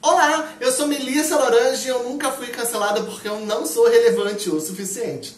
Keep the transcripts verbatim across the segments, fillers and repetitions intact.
Olá, eu sou Melissa Lorange e eu nunca fui cancelada porque eu não sou relevante o suficiente.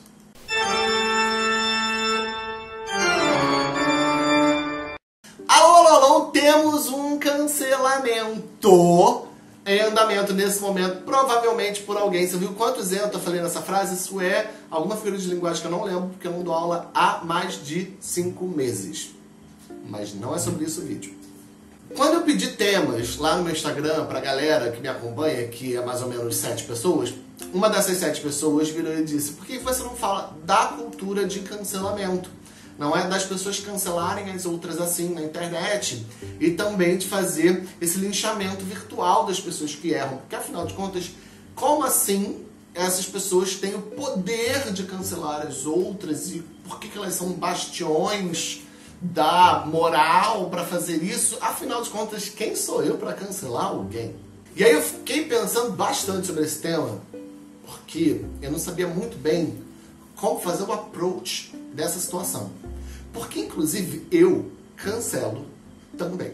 Alô, alô, alô, temos um cancelamento em andamento nesse momento, provavelmente por alguém. Você viu quantos anos eu falei nessa frase? Isso é alguma figura de linguagem que eu não lembro, porque eu não dou aula há mais de cinco meses. Mas não é sobre isso o vídeo. Quando eu pedi temas lá no meu Instagram pra galera que me acompanha, que é mais ou menos sete pessoas, uma dessas sete pessoas virou e disse: por que você não fala da cultura de cancelamento? Não é das pessoas cancelarem as outras assim na internet e também de fazer esse linchamento virtual das pessoas que erram. Porque afinal de contas, como assim essas pessoas têm o poder de cancelar as outras e por que que elas são bastiões da moral para fazer isso? Afinal de contas, quem sou eu para cancelar alguém? E aí eu fiquei pensando bastante sobre esse tema, porque eu não sabia muito bem como fazer o approach dessa situação. Porque, inclusive, eu cancelo também.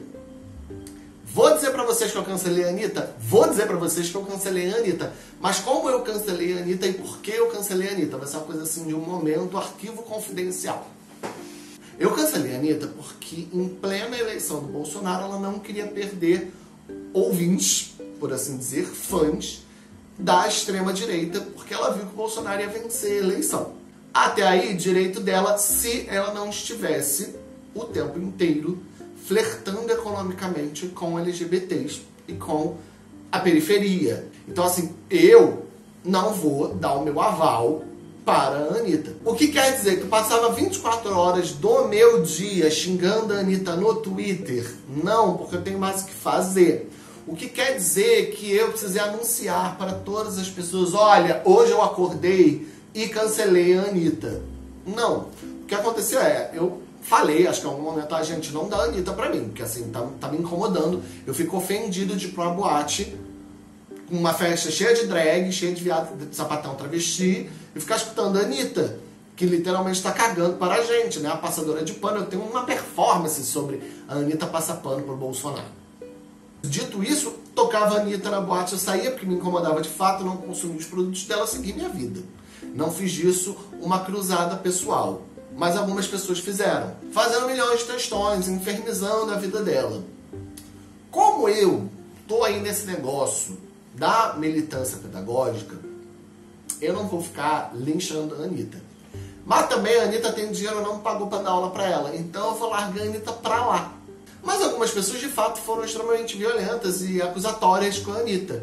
Vou dizer pra vocês que eu cancelei a Anitta? Vou dizer pra vocês que eu cancelei a Anitta. Mas como eu cancelei a Anitta e por que eu cancelei a Anitta? Vai ser uma coisa assim de um momento, arquivo confidencial. Eu cancelei a Anitta porque, em plena eleição do Bolsonaro, ela não queria perder ouvintes, por assim dizer, fãs da extrema-direita, porque ela viu que o Bolsonaro ia vencer a eleição. Até aí, direito dela, se ela não estivesse o tempo inteiro flertando economicamente com L G B T s e com a periferia. Então, assim, eu não vou dar o meu aval para a Anitta. O que quer dizer que eu passava vinte e quatro horas do meu dia xingando a Anitta no Twitter? Não, porque eu tenho mais o que fazer. O que quer dizer que eu precisei anunciar para todas as pessoas: olha, hoje eu acordei e cancelei a Anitta. Não. O que aconteceu é, eu falei, acho que em algum momento, a gente não dá a Anitta pra mim, porque assim, tá, tá me incomodando. Eu fico ofendido de ir pra uma boate, uma festa cheia de drag, cheia de viado, de sapatão travesti, e ficar escutando a Anitta, que literalmente tá cagando para a gente, né? A passadora de pano. Eu tenho uma performance sobre a Anitta passar pano pro Bolsonaro. Dito isso, tocava a Anitta na boate, eu saía porque me incomodava de fato, não consumia os produtos dela, segui minha vida. Não fiz disso uma cruzada pessoal, mas algumas pessoas fizeram, fazendo milhões de textões, infernizando a vida dela. Como eu tô aí nesse negócio da militância pedagógica, eu não vou ficar linchando a Anitta. Mas também a Anitta tem dinheiro, não pagou para dar aula para ela, então eu vou largar a Anitta pra lá. Mas algumas pessoas de fato foram extremamente violentas e acusatórias com a Anitta.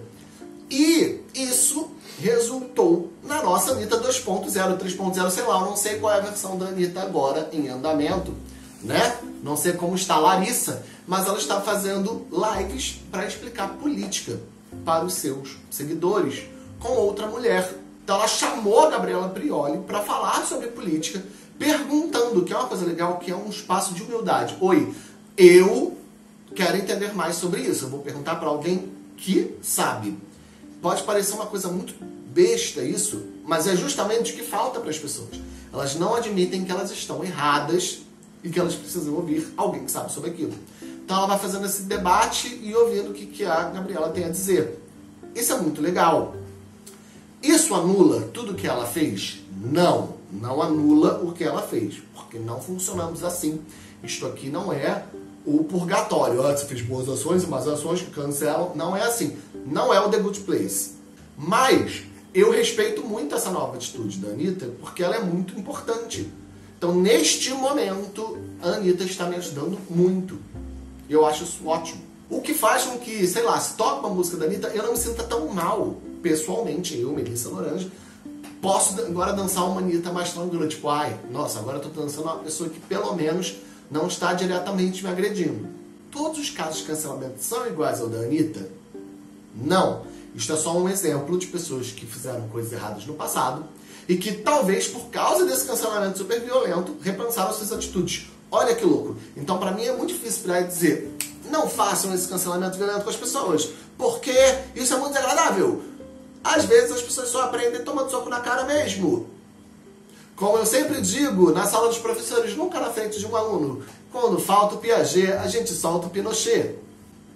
E isso resultou na nossa Anitta dois ponto zero, três ponto zero, sei lá, eu não sei qual é a versão da Anitta agora em andamento, né? Não sei como está a Larissa, mas ela está fazendo lives para explicar política para os seus seguidores com outra mulher. Então ela chamou a Gabriela Prioli para falar sobre política, perguntando, que é uma coisa legal, que é um espaço de humildade. Oi, eu quero entender mais sobre isso, eu vou perguntar para alguém que sabe. Pode parecer uma coisa muito besta isso, mas é justamente o que falta para as pessoas. Elas não admitem que elas estão erradas e que elas precisam ouvir alguém que sabe sobre aquilo. Então ela vai fazendo esse debate e ouvindo o que, que a Gabriela tem a dizer. Isso é muito legal. Isso anula tudo que ela fez? Não, não anula o que ela fez, porque não funcionamos assim. Isto aqui não é o purgatório. Ah, você fez boas ações e más ações que cancelam. Não é assim. Não é o The Good Place. Mas eu respeito muito essa nova atitude da Anitta, porque ela é muito importante. Então, neste momento, a Anitta está me ajudando muito. E eu acho isso ótimo. O que faz com que, sei lá, se toca uma música da Anitta, eu não me sinta tão mal, pessoalmente, eu, Melissa Lorange, posso agora dançar uma Anitta mais tranquila. Tipo, ai, nossa, agora eu tô dançando uma pessoa que pelo menos não está diretamente me agredindo. Todos os casos de cancelamento são iguais ao da Anitta? Não. Isto é só um exemplo de pessoas que fizeram coisas erradas no passado e que talvez por causa desse cancelamento super violento repensaram suas atitudes. Olha que louco. Então pra mim é muito difícil virar e dizer: não façam esse cancelamento violento com as pessoas, porque isso é muito desagradável. Às vezes as pessoas só aprendem tomando soco na cara mesmo. Como eu sempre digo na sala dos professores, nunca na frente de um aluno: quando falta o Piaget, a gente solta o Pinochet.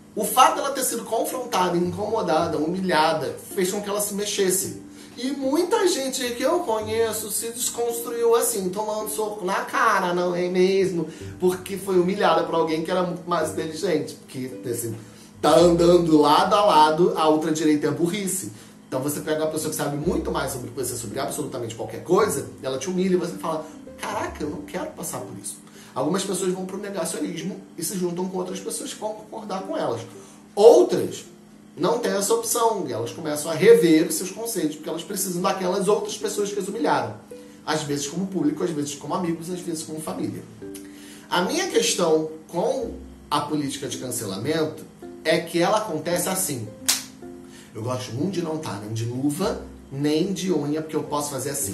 O fato dela ter sido confrontada, incomodada, humilhada, fez com que ela se mexesse. E muita gente que eu conheço se desconstruiu assim, tomando soco na cara, não é mesmo? Porque foi humilhada por alguém que era muito mais inteligente. Porque, assim, tá andando lado a lado, a ultradireita é burrice. Então você pega uma pessoa que sabe muito mais sobre você, sobre absolutamente qualquer coisa, ela te humilha e você fala, caraca, eu não quero passar por isso. Algumas pessoas vão pro negacionismo e se juntam com outras pessoas que vão concordar com elas. Outras não têm essa opção e elas começam a rever os seus conceitos, porque elas precisam daquelas outras pessoas que as humilharam. Às vezes como público, às vezes como amigos, às vezes como família. A minha questão com a política de cancelamento é que ela acontece assim. Eu gosto muito de não estar nem de luva, nem de unha, porque eu posso fazer assim.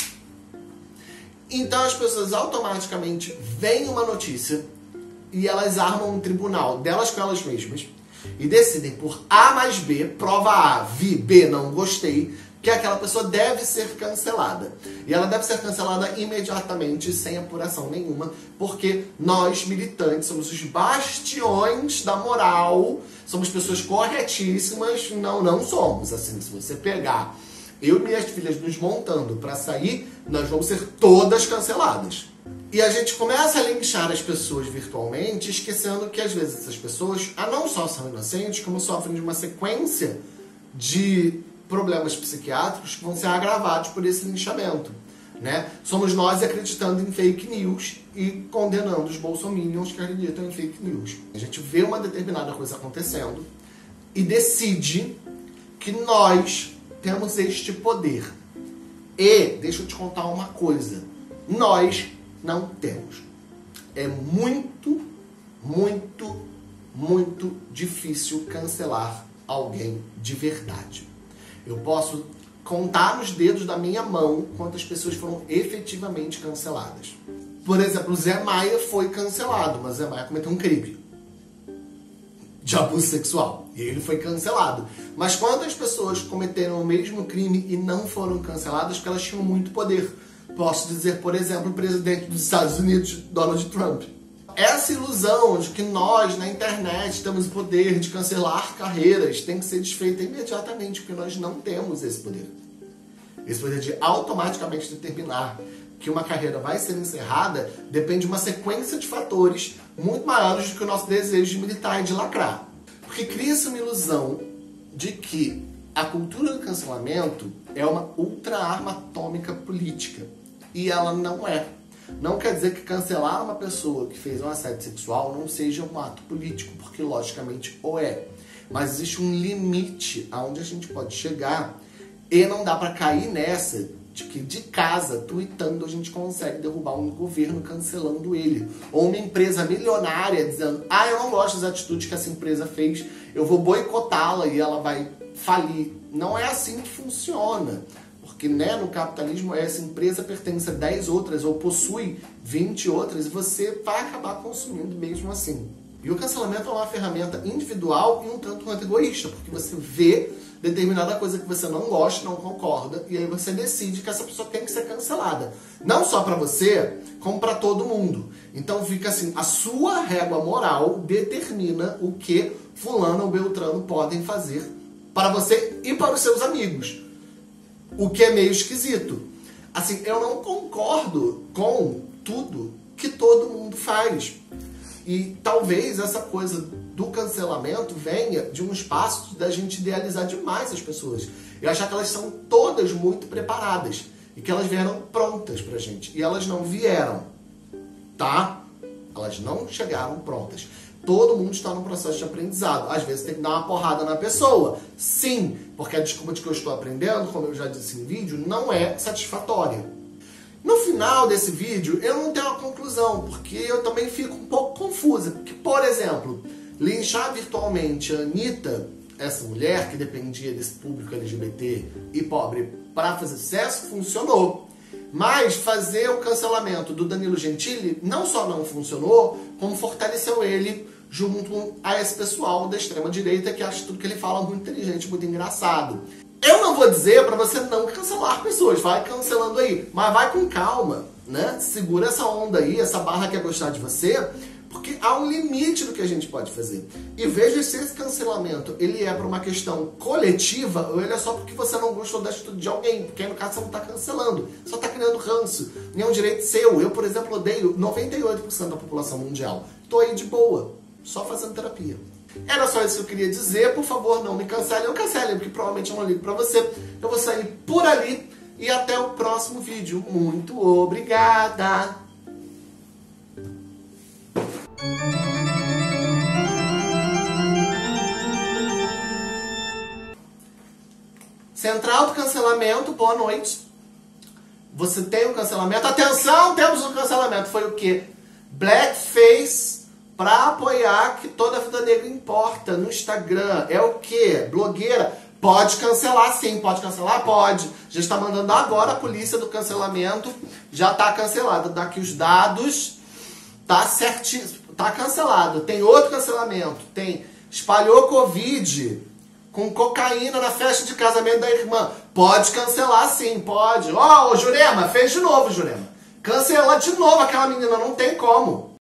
Então as pessoas automaticamente veem uma notícia e elas armam um tribunal delas com elas mesmas e decidem por A mais B, prova A, vi, B, não gostei, que aquela pessoa deve ser cancelada. E ela deve ser cancelada imediatamente, sem apuração nenhuma, porque nós, militantes, somos os bastiões da moral, somos pessoas corretíssimas, não, não somos. Assim, se você pegar eu e minhas filhas nos montando para sair, nós vamos ser todas canceladas. E a gente começa a linchar as pessoas virtualmente, esquecendo que às vezes essas pessoas ah, não só são inocentes, como sofrem de uma sequência de problemas psiquiátricos que vão ser agravados por esse linchamento. Né? Somos nós acreditando em fake news e condenando os bolsominions que acreditam em fake news. A gente vê uma determinada coisa acontecendo e decide que nós temos este poder. E, deixa eu te contar uma coisa, nós não temos. É muito, muito, muito difícil cancelar alguém de verdade. Eu posso contar nos dedos da minha mão quantas pessoas foram efetivamente canceladas. Por exemplo, o Zé Maia foi cancelado, mas o Zé Maia cometeu um crime de abuso sexual e ele foi cancelado. Mas quantas pessoas cometeram o mesmo crime e não foram canceladas porque elas tinham muito poder? Posso dizer, por exemplo, o presidente dos Estados Unidos, Donald Trump. Essa ilusão de que nós, na internet, temos o poder de cancelar carreiras tem que ser desfeita imediatamente, porque nós não temos esse poder. Esse poder de automaticamente determinar que uma carreira vai ser encerrada depende de uma sequência de fatores muito maiores do que o nosso desejo de militar e de lacrar. Porque cria-se uma ilusão de que a cultura do cancelamento é uma ultra-arma atômica política. E ela não é. Não quer dizer que cancelar uma pessoa que fez um assédio sexual não seja um ato político, porque logicamente o é. Mas existe um limite aonde a gente pode chegar e não dá para cair nessa de que de casa, tweetando, a gente consegue derrubar um governo cancelando ele. Ou uma empresa milionária dizendo, ah, eu não gosto das atitudes que essa empresa fez, eu vou boicotá-la e ela vai falir. Não é assim que funciona. Porque né, no capitalismo essa empresa pertence a dez outras ou possui vinte outras e você vai acabar consumindo mesmo assim. E o cancelamento é uma ferramenta individual e um tanto quanto egoísta, porque você vê determinada coisa que você não gosta, não concorda, e aí você decide que essa pessoa tem que ser cancelada. Não só para você, como para todo mundo. Então fica assim, a sua régua moral determina o que fulano ou beltrano podem fazer para você e para os seus amigos. O que é meio esquisito. Assim, eu não concordo com tudo que todo mundo faz. E talvez essa coisa do cancelamento venha de um espaço da gente idealizar demais as pessoas. E achar que elas são todas muito preparadas. E que elas vieram prontas pra gente. E elas não vieram. Tá? Elas não chegaram prontas. Todo mundo está no processo de aprendizado. Às vezes tem que dar uma porrada na pessoa. Sim, porque a desculpa de que eu estou aprendendo, como eu já disse em vídeo, não é satisfatória. No final desse vídeo, eu não tenho uma conclusão, porque eu também fico um pouco confusa. Porque, por exemplo, linchar virtualmente a Anitta, essa mulher que dependia desse público L G B T e pobre para fazer sucesso, funcionou. Mas fazer o cancelamento do Danilo Gentili não só não funcionou, como fortaleceu ele junto a esse pessoal da extrema-direita que acha tudo que ele fala muito inteligente, muito engraçado. Eu não vou dizer para você não cancelar pessoas, vai cancelando aí, mas vai com calma, né? Segura essa onda aí, essa barra que é gostar de você, Porque há um limite do que a gente pode fazer. E veja se esse cancelamento ele é para uma questão coletiva ou ele é só porque você não gostou da atitude de alguém. Porque aí, no caso, você não está cancelando. Só está criando ranço. E é um direito seu. Eu, por exemplo, odeio noventa e oito por cento da população mundial. Tô aí de boa. Só fazendo terapia. Era só isso que eu queria dizer. Por favor, não me cancelem. Não cancelem, porque provavelmente eu não ligo pra você. Eu vou sair por ali. E até o próximo vídeo. Muito obrigada! Central do cancelamento, boa noite. Você tem um cancelamento. Atenção, temos um cancelamento. Foi o quê? Blackface para apoiar que toda a vida negra importa no Instagram. É o quê? Blogueira. Pode cancelar sim, pode cancelar? Pode. Já está mandando agora a polícia do cancelamento. Já está cancelada. Daqui os dados. Tá certinho. Tá cancelado. Tem outro cancelamento. Tem espalhou Covid com cocaína na festa de casamento da irmã. Pode cancelar sim, pode. Ó, oh, o Jurema, fez de novo, Jurema. Cancela de novo aquela menina, não tem como.